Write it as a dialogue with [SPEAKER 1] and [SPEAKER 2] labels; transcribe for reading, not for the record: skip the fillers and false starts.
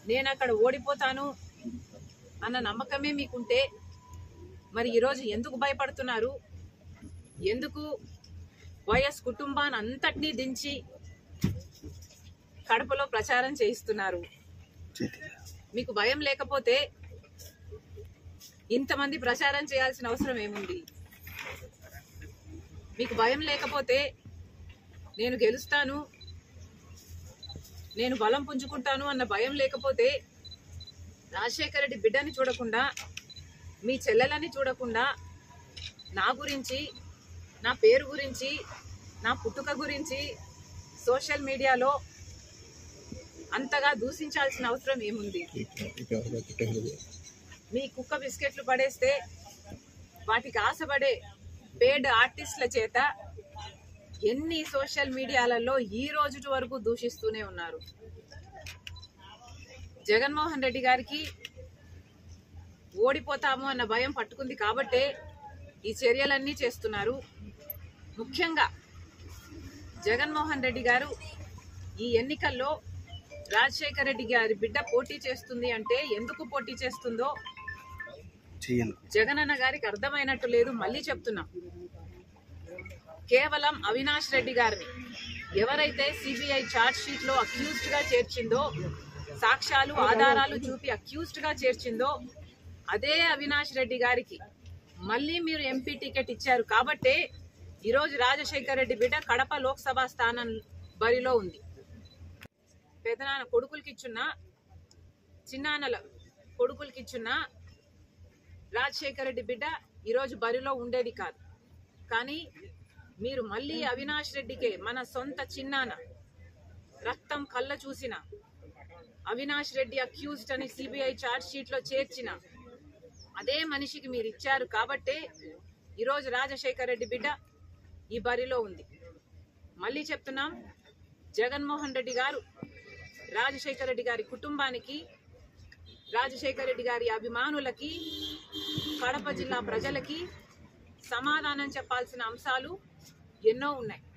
[SPEAKER 1] నేను అక్కడ ఓడిపోతాను అన్న నమ్మకమే మీకుంటే మరి ఈరోజు ఎందుకు భయపడుతున్నారు? ఎందుకు వైఎస్ కుటుంబాన్ని అంతటినీ దించి కడపలో ప్రచారం చేయిస్తున్నారు? మీకు భయం లేకపోతే ఇంతమంది ప్రచారం చేయాల్సిన అవసరం ఏముంది? మీకు భయం లేకపోతే నేను గెలుస్తాను, నేను బలం పుంజుకుంటాను అన్న భయం లేకపోతే రాజశేఖర రెడ్డి బిడ్డని చూడకుండా, మీ చెల్లెలని చూడకుండా నా గురించి, నా పేరు గురించి, నా పుట్టుక గురించి సోషల్ మీడియాలో అంతగా దూషించాల్సిన అవసరం ఏముంది? మీ కుక్క బిస్కెట్లు పడేస్తే వాటికి ఆశపడే పేడ్ ఆర్టిస్టుల చేత ఎన్ని సోషల్ మీడియాలలో ఈ రోజు వరకు దూషిస్తూనే ఉన్నారు. జగన్మోహన్ రెడ్డి గారికి ఓడిపోతాము అన్న భయం పట్టుకుంది కాబట్టే ఈ చర్యలన్నీ చేస్తున్నారు. ముఖ్యంగా జగన్మోహన్ రెడ్డి గారు ఈ ఎన్నికల్లో రాజశేఖర రెడ్డి గారి బిడ్డ పోటీ చేస్తుంది అంటే ఎందుకు పోటీ చేస్తుందో జగనన్న గారికి అర్థమైనట్టు లేదు. మళ్ళీ చెప్తున్నాం, కేవలం అవినాష్ రెడ్డి గారిని ఎవరైతే సిబిఐ ఛార్జ్ షీట్ లో అక్యూజ్డ్ గా చేర్చిందో, సాక్ష్యాలు ఆధారాలు చూపి అక్యూజ్డ్ గా చేర్చిందో అదే అవినాష్ రెడ్డి గారికి మళ్ళీ మీరు ఎంపీ టికెట్ ఇచ్చారు కాబట్టే ఈరోజు రాజశేఖర రెడ్డి బిడ్డ కడప లోక్సభ స్థానం బరిలో ఉంది. పెదనాన్న కొడుకులకిచ్చున్నా, చిన్నాన్నల కొడుకులకిచ్చున్నా రాజశేఖర రెడ్డి బిడ్డ ఈరోజు బరిలో ఉండేది కాదు. కానీ మీరు మళ్ళీ అవినాష్ రెడ్డికే, మన సొంత చిన్నాన్న రక్తం కళ్ళ చూసిన అవినాష్ రెడ్డి అక్యూజ్డ్ అని సిబిఐ ఛార్జ్ షీట్ లో చేర్చిన అదే మనిషికి మీరు ఇచ్చారు కాబట్టే ఈరోజు రాజశేఖర రెడ్డి బిడ్డ ఈ బరిలో ఉంది. మళ్ళీ చెప్తున్నాం, జగన్మోహన్ రెడ్డి గారు రాజశేఖర రెడ్డి గారి కుటుంబానికి, రాజశేఖర రెడ్డి గారి అభిమానులకి, కడప జిల్లా ప్రజలకి సమాధానం చెప్పాల్సిన అంశాలు ఎన్నో ఉన్నాయి.